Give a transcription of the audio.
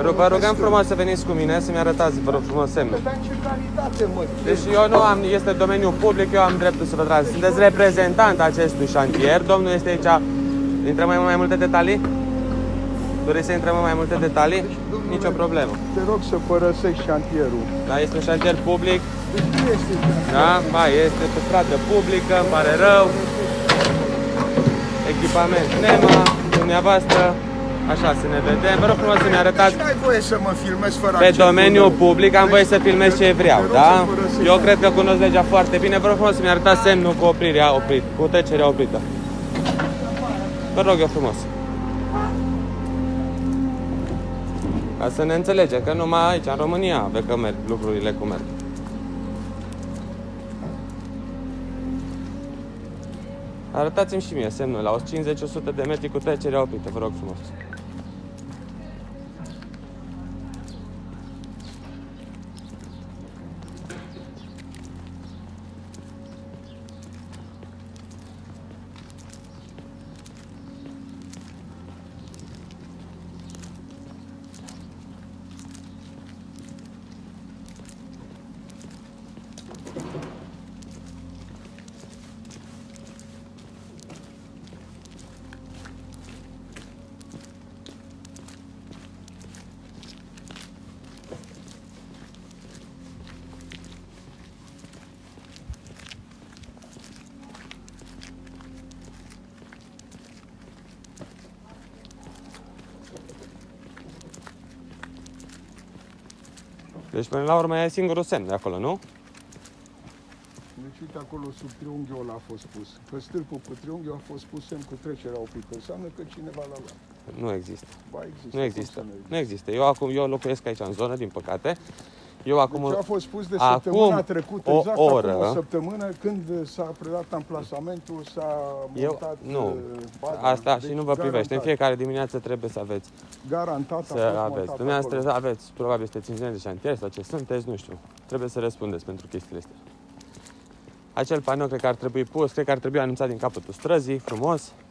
Vă rugăm frumos să veniți cu mine, să-mi arătați, vă rog frumos, semnul. Dar în ce calitate, mă? Deci eu nu am, este domeniul public, eu am dreptul să vă trag. Sunteți reprezentant acestui șantier, domnul este aici. Intrăm mai multe detalii? Doriți să intrăm în mai multe detalii? Deci, Nicio problemă. Te rog să părăsești șantierul. Da, este un șantier public. Deci nu este șantier. Da, ba, este pe stradă publică, îmi pare rău. Echipament NEMA, dumneavoastră. Așa, să ne vedem. Vă rog frumos să-mi arătați. Deci n-ai voie să mă filmezi fără Pe acceptul domeniul meu. public am voie să filmez ce vreau, da? Eu cred că cunosc legea foarte bine. Vă rog frumos să-mi arătați semnul cu oprirea oprit, cu trecerea oprită. Vă rog eu frumos. Ca să ne înțelegem, că numai aici, în România, vezi că merg lucrurile cum merg. Arătați-mi și mie semnul la 50-100 de metri cu trecerea oprită, vă rog frumos. Deci până la urmă e singurul semn de acolo, nu? Deci uite acolo sub triunghiul ăla a fost pus. Pe stâlpul cu triunghiul a fost pus semn cu trecerea oprită. Înseamnă că cineva l-a luat. Nu există. Ba, există. Nu există. Nu există. Eu locuiesc aici în zonă, din păcate. Eu acum, deci a fost pus de săptămâna trecută, exact oră, acum o săptămână, când s-a predat amplasamentul, s-a montat nu, baza. asta deci și nu vă privește. garantat. În fiecare dimineață trebuie să aveți. Garantat Să a fost aveți. montat Dumneavoastră acolo. aveți, probabil sunteți inginer de șantier sau ce sunteți, nu știu. Trebuie să răspundeți pentru chestiile astea. Acel panou cred că ar trebui pus, cred că ar trebui anunțat din capătul străzii, frumos.